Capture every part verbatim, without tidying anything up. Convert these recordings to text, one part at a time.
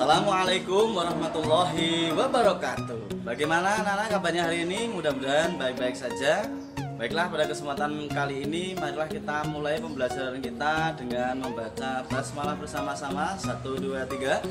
Assalamualaikum warahmatullahi wabarakatuh. Bagaimana anak-anak kabarnya hari ini? Mudah-mudahan baik-baik saja. Baiklah, pada kesempatan kali ini marilah kita mulai pembelajaran kita dengan membaca basmalah bersama-sama. Satu, dua, tiga.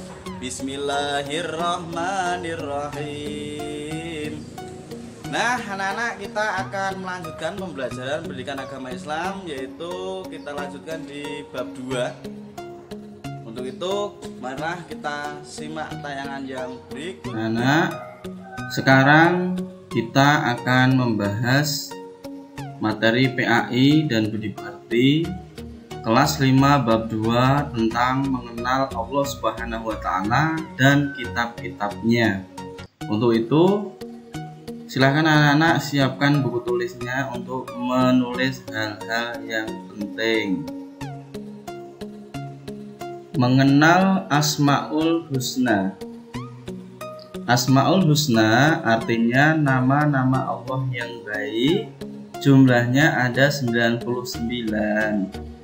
Bismillahirrahmanirrahim. Nah, anak-anak, kita akan melanjutkan pembelajaran pendidikan agama Islam, yaitu kita lanjutkan di bab dua. Untuk itu, marilah kita simak tayangan yang berikut. Anak, sekarang kita akan membahas materi P A I dan Budi Pekerti kelas lima bab dua tentang mengenal Allah Subhanahu wa taala dan kitab-kitabnya. Untuk itu, silakan anak-anak siapkan buku tulisnya untuk menulis hal-hal yang penting. Mengenal Asmaul Husna. Asmaul Husna artinya nama-nama Allah yang baik. Jumlahnya ada sembilan puluh sembilan.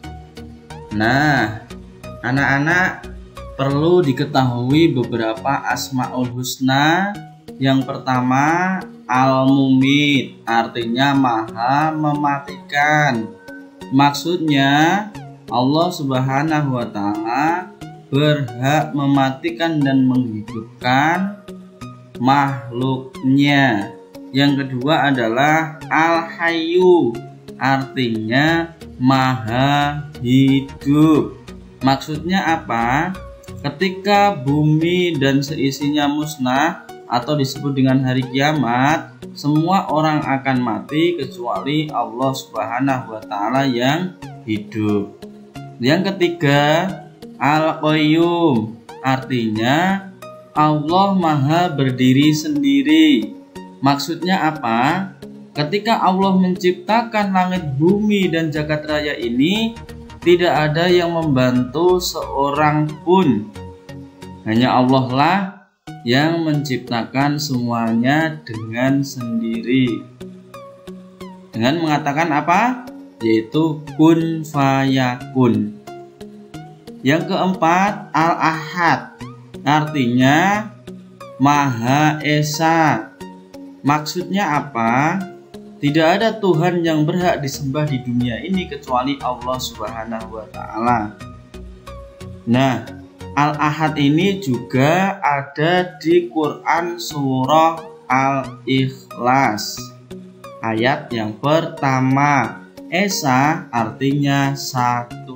Nah, anak-anak perlu diketahui beberapa Asmaul Husna. Yang pertama, Al-Mumit, artinya maha mematikan. Maksudnya Allah Subhanahu wa taala berhak mematikan dan menghidupkan makhluknya. Yang kedua adalah Al-Hayyu, artinya maha hidup. Maksudnya apa? Ketika bumi dan seisinya musnah atau disebut dengan hari kiamat, semua orang akan mati kecuali Allah Subhanahu wa taala yang hidup. Yang ketiga, Al-Qayyum, artinya Allah maha berdiri sendiri. Maksudnya apa? Ketika Allah menciptakan langit bumi dan jagat raya ini, tidak ada yang membantu seorang pun. Hanya Allah lah yang menciptakan semuanya dengan sendiri. Dengan mengatakan apa? Yaitu kun fayakun. Yang keempat, Al-Ahad, artinya Maha Esa. Maksudnya apa? Tidak ada Tuhan yang berhak disembah di dunia ini kecuali Allah Subhanahu wa taala. Nah, Al-Ahad ini juga ada di Quran surah Al-Ikhlas ayat yang pertama. Esa artinya satu.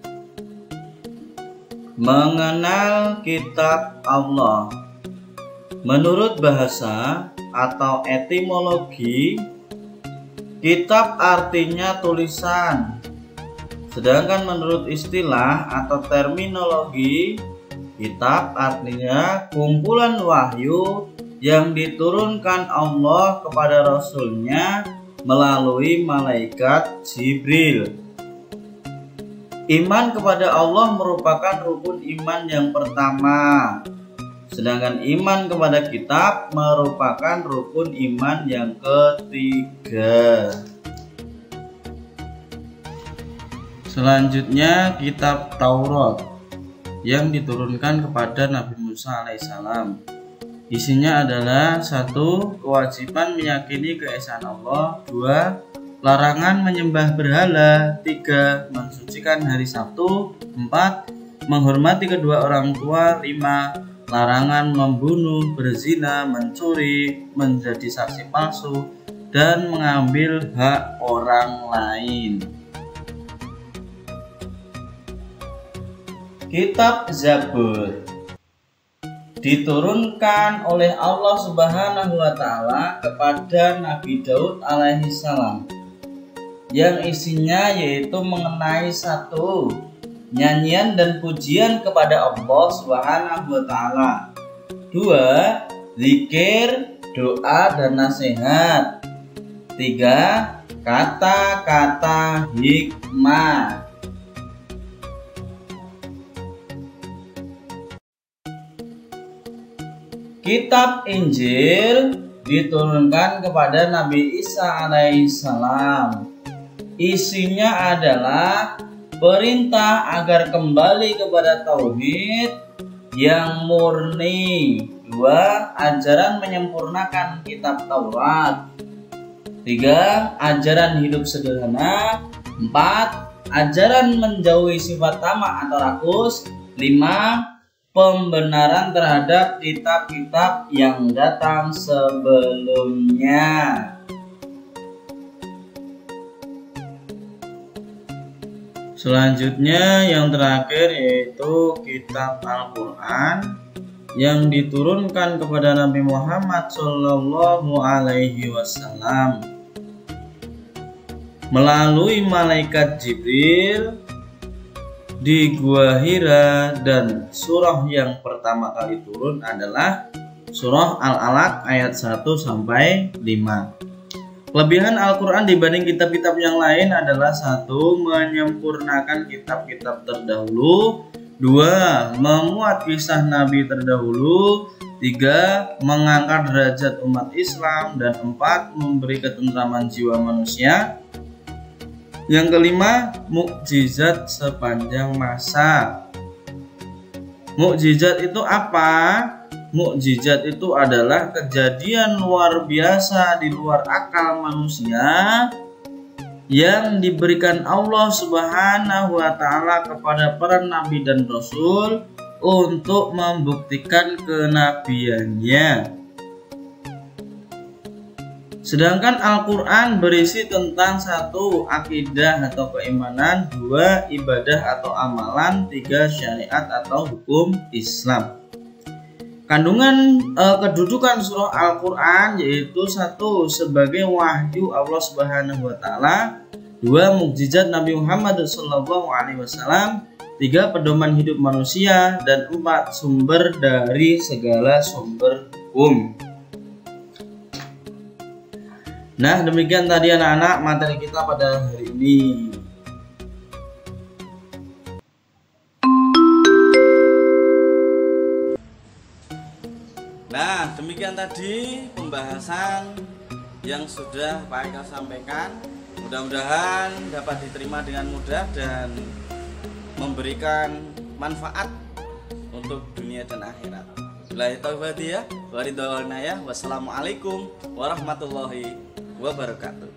Mengenal kitab Allah. Menurut bahasa atau etimologi, kitab artinya tulisan. Sedangkan menurut istilah atau terminologi, kitab artinya kumpulan wahyu yang diturunkan Allah kepada Rasul-Nya melalui malaikat Jibril. Iman kepada Allah merupakan rukun iman yang pertama. Sedangkan iman kepada kitab merupakan rukun iman yang ketiga. Selanjutnya, kitab Taurat yang diturunkan kepada Nabi Musa alaihissalam. Isinya adalah satu, kewajiban meyakini keesaan Allah. Dua, larangan menyembah berhala. Tiga, mensucikan hari Sabtu. Empat, menghormati kedua orang tua. Lima, larangan membunuh, berzina, mencuri, menjadi saksi palsu, dan mengambil hak orang lain. Kitab Zabur diturunkan oleh Allah Subhanahu wa taala kepada Nabi Daud alaihi salam, yang isinya yaitu mengenai satu, nyanyian dan pujian kepada Allah Subhanahu wa taala. Dua, zikir, doa dan nasihat. Tiga, kata-kata hikmah. Kitab Injil diturunkan kepada Nabi Isa alaihissalam. Isinya adalah perintah agar kembali kepada tauhid, yang murni. Dua, ajaran menyempurnakan kitab Taurat. Tiga, ajaran hidup sederhana. Empat, ajaran menjauhi sifat tamak atau rakus. Lima, pembenaran terhadap kitab-kitab yang datang sebelumnya. Selanjutnya yang terakhir yaitu kitab Al-Quran yang diturunkan kepada Nabi Muhammad shallallahu alaihi wasallam melalui malaikat Jibril di Gua Hira, dan surah yang pertama kali turun adalah surah Al-Alaq ayat satu sampai lima. Kelebihan Al-Quran dibanding kitab-kitab yang lain adalah satu, menyempurnakan kitab-kitab terdahulu. Dua, memuat kisah Nabi terdahulu. Tiga, mengangkat derajat umat Islam. Dan empat, memberi ketentraman jiwa manusia. Yang kelima, mukjizat sepanjang masa. Mukjizat itu apa? Mukjizat itu adalah kejadian luar biasa di luar akal manusia yang diberikan Allah Subhanahu wa Ta'ala kepada para nabi dan rasul untuk membuktikan kenabiannya. Sedangkan Al-Quran berisi tentang satu, akidah atau keimanan. Dua, ibadah atau amalan. Tiga, syariat atau hukum Islam. Kandungan eh, kedudukan surah Al-Quran yaitu satu, sebagai wahyu Allah Subhanahu wa Ta'ala. Dua, mukjizat Nabi Muhammad shallallahu alaihi wasallam. Tiga, pedoman hidup manusia. Dan empat, sumber dari segala sumber hukum. Nah, demikian tadi anak-anak materi kita pada hari ini. Nah, demikian tadi pembahasan yang sudah Pak Eka sampaikan. Mudah-mudahan dapat diterima dengan mudah dan memberikan manfaat untuk dunia dan akhirat. Billahi taufiq ya, waridwanaya. Wassalamualaikum warahmatullahi wabarakatuh.